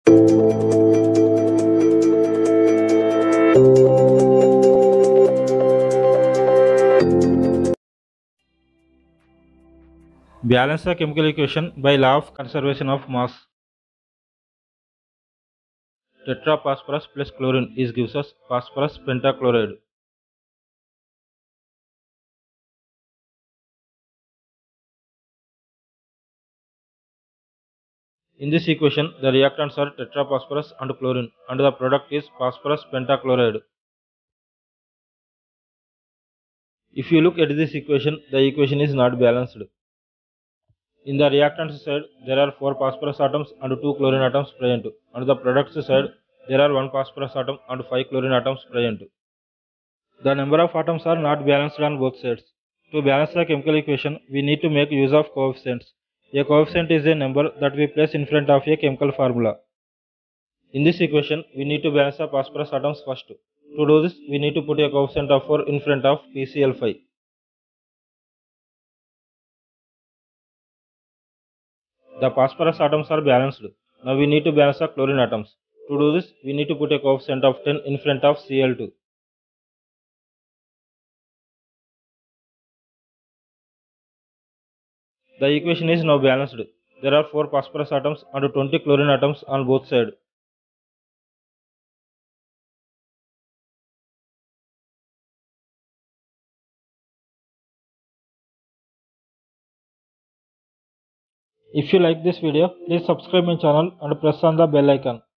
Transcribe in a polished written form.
Balance the chemical equation by law of conservation of mass. Tetraphosphorus plus chlorine gives us phosphorus pentachloride. In this equation, the reactants are tetraphosphorus and chlorine, and the product is phosphorus pentachloride. If you look at this equation, the equation is not balanced. In the reactants side, there are 4 phosphorus atoms and 2 chlorine atoms present. On the products side, there are 1 phosphorus atom and 5 chlorine atoms present. The number of atoms are not balanced on both sides. To balance the chemical equation, we need to make use of coefficients. A coefficient is a number that we place in front of a chemical formula. In this equation, we need to balance the phosphorus atoms first. To do this, we need to put a coefficient of 4 in front of PCl5. The phosphorus atoms are balanced. Now we need to balance the chlorine atoms. To do this, we need to put a coefficient of 10 in front of Cl2. The equation is now balanced. There are 4 phosphorus atoms and 20 chlorine atoms on both sides. If you like this video, please subscribe my channel and press on the bell icon.